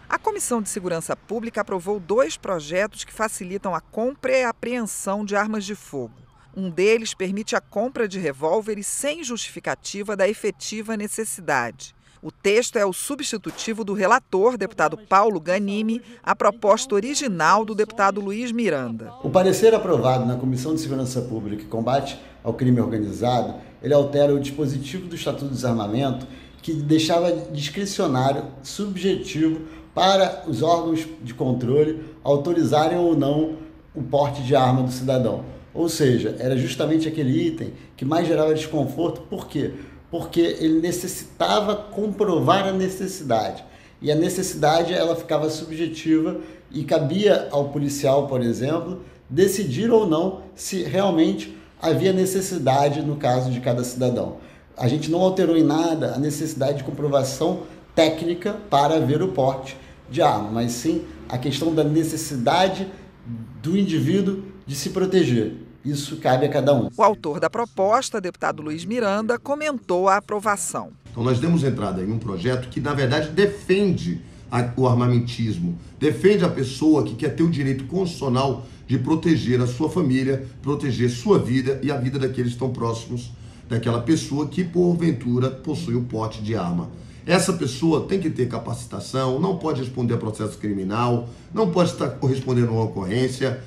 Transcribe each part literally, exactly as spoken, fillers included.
A Comissão de Segurança Pública aprovou dois projetos que facilitam a compra e a apreensão de armas de fogo. Um deles permite a compra de revólveres sem justificativa da efetiva necessidade. O texto é o substitutivo do relator, deputado Paulo Ganimi, à proposta original do deputado Luiz Miranda. O parecer aprovado na Comissão de Segurança Pública e Combate ao Crime Organizado, ele altera o dispositivo do Estatuto do Desarmamento, que deixava discricionário, subjetivo, para os órgãos de controle autorizarem ou não o porte de arma do cidadão. Ou seja, era justamente aquele item que mais gerava desconforto. Por quê? Porque ele necessitava comprovar a necessidade. E a necessidade ela ficava subjetiva e cabia ao policial, por exemplo, decidir ou não se realmente havia necessidade no caso de cada cidadão. A gente não alterou em nada a necessidade de comprovação técnica para ver o porte de arma, mas sim a questão da necessidade do indivíduo de se proteger. Isso cabe a cada um. O autor da proposta, deputado Luiz Miranda, comentou a aprovação. Então nós demos entrada em um projeto que, na verdade, defende a, o armamentismo, defende a pessoa que quer ter o direito constitucional de proteger a sua família, proteger sua vida e a vida daqueles que estão próximos daquela pessoa que, porventura, possui o porte de arma. Essa pessoa tem que ter capacitação, não pode responder a processo criminal, não pode estar correspondendo a uma ocorrência,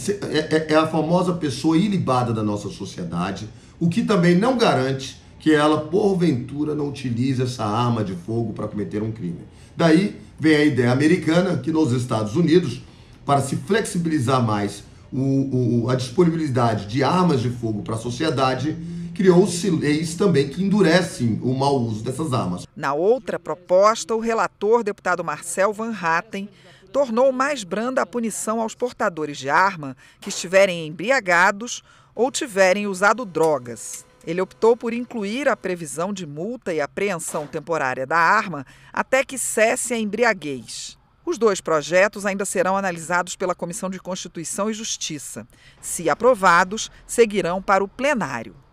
é, é a famosa pessoa ilibada da nossa sociedade, o que também não garante que ela, porventura, não utilize essa arma de fogo para cometer um crime. Daí vem a ideia americana que nos Estados Unidos, para se flexibilizar mais o, o, a disponibilidade de armas de fogo para a sociedade, criou-se leis também que endurecem o mau uso dessas armas. Na outra proposta, o relator, deputado Marcel Van Hatten, tornou mais branda a punição aos portadores de arma que estiverem embriagados ou tiverem usado drogas. Ele optou por incluir a previsão de multa e apreensão temporária da arma até que cesse a embriaguez. Os dois projetos ainda serão analisados pela Comissão de Constituição e Justiça. Se aprovados, seguirão para o plenário.